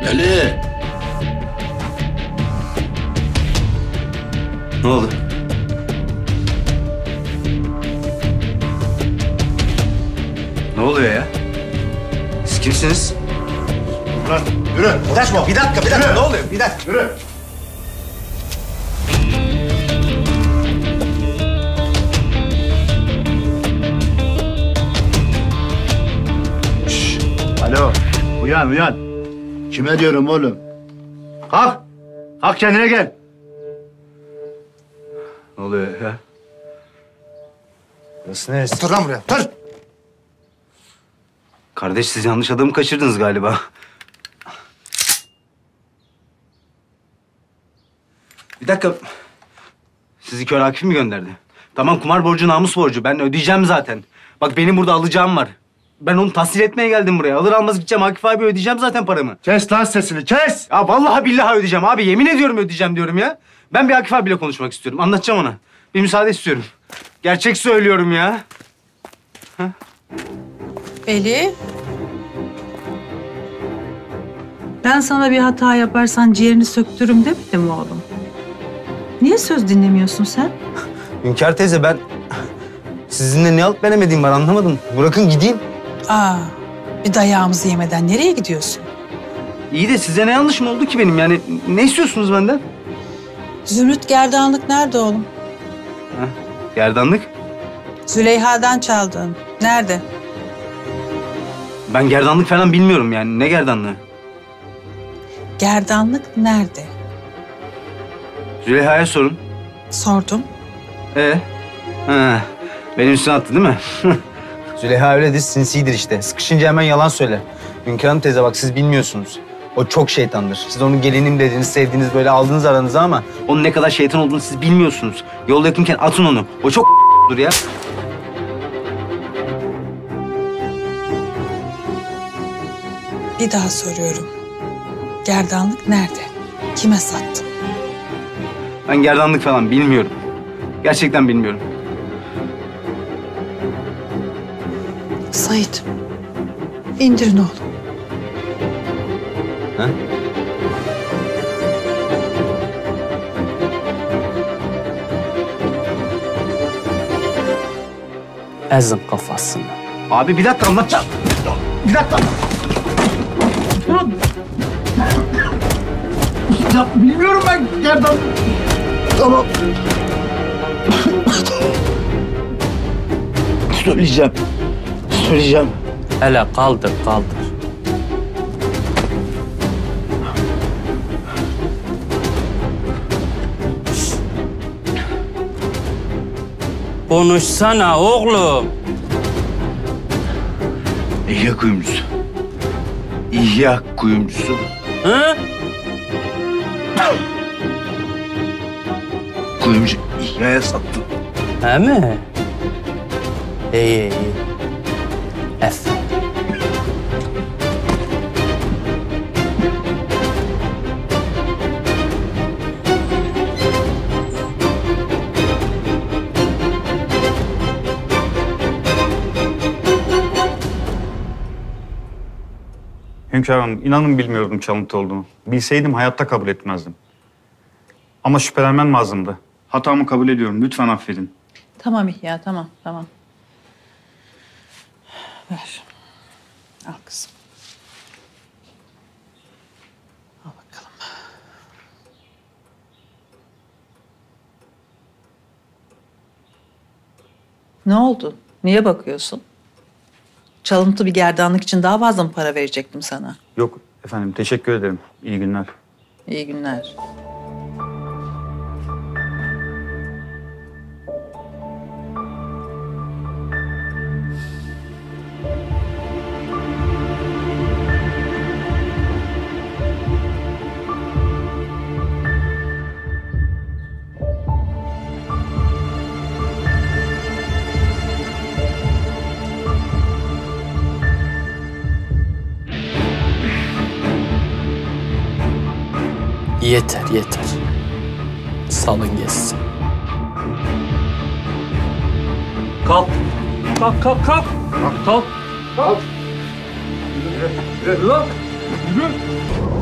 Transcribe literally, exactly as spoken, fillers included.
Deli. Ne oldu? Ne oluyor ya? Siz kimsiniz? Lan yürü. Bir dakika, bir dakika, bir dakika. Yürü. Ne oluyor? Bir dakika. Yürü. Şşş. Alo. Uyan uyan. Kime diyorum oğlum? Kalk. Kalk kendine gel. Ne oluyor ya? Burası neresi? Otur lan buraya. Otur. Kardeş, siz yanlış adamı kaçırdınız galiba. Bir dakika. Sizi kör Akif mi gönderdi? Tamam, kumar borcu namus borcu. Ben ödeyeceğim zaten. Bak, benim burada alacağım var. Ben onu tahsil etmeye geldim buraya. Alır almaz gideceğim Akif abi, ödeyeceğim zaten paramı. Kes lan sesini kes. Ya vallahi billahi ödeyeceğim abi. Yemin ediyorum ödeyeceğim diyorum ya. Ben bir Akif abiyle konuşmak istiyorum. Anlatacağım ona. Bir müsaade istiyorum. Gerçek söylüyorum ya. Veli. Ben sana bir hata yaparsan ciğerini söktürürüm demedim mi oğlum? Niye söz dinlemiyorsun sen? Hünkâr teyze, ben sizinle ne alıp veremediğim var, anlamadım. Bırakın gideyim. Aa, bir dayağımızı yemeden nereye gidiyorsun? İyi de size ne yanlışım oldu ki benim? Yani ne istiyorsunuz benden? Zümrüt gerdanlık nerede oğlum? Ha, gerdanlık. Züleyha'dan çaldın. Nerede? Ben gerdanlık falan bilmiyorum yani. Ne gerdanlığı? Gerdanlık nerede? Züleyha'ya sorun. Sordum. Ee? Ha, benim üstüne attı değil mi? Züleyha öyledir, sinsidir işte. Sıkışınca hemen yalan söyler. Hünkâr Hanım teyze, bak siz bilmiyorsunuz. O çok şeytandır. Siz onu gelinim dediniz, sevdiğiniz, böyle aldınız aranıza ama onun ne kadar şeytan olduğunu siz bilmiyorsunuz. Yolda yakınken atın onu. O çok dur ya. Bir daha soruyorum. Gerdanlık nerede? Kime sattın? Ben gerdanlık falan bilmiyorum. Gerçekten bilmiyorum. Sait. İndirin oğlum. Ha? Ezin kafasını. Abi bir dakika anlatacağım. Bir dakika. Ya bilmiyorum ben gerdan. Tamam. Söyleyeceğim. Söyleyeceğim. Hele kaldır, kaldır. Konuşsana oğlum. İhya kuyumcusu. İhya kuyumcusu. Hı? Kuyumcu İhya'ya sattı. He mi? İyi, iyi. Aferin. Hünkârım, inanın bilmiyordum çalıntı olduğunu. Bilseydim hayatta kabul etmezdim. Ama şüphelenmem lazımdı. Hatamı kabul ediyorum. Lütfen affedin. Tamam İhya, tamam, tamam. Ver. Al kızım. Al bakalım. Ne oldu? Niye bakıyorsun? Çalıntı bir gerdanlık için daha fazla mı para verecektim sana? Yok efendim, teşekkür ederim. İyi günler. İyi günler. Yeter, yeter. Salın geçsin. Kalk. Kalk, kalk, kalk. Kalk. Kalk. Yürü, yürü, yürü. Yürü.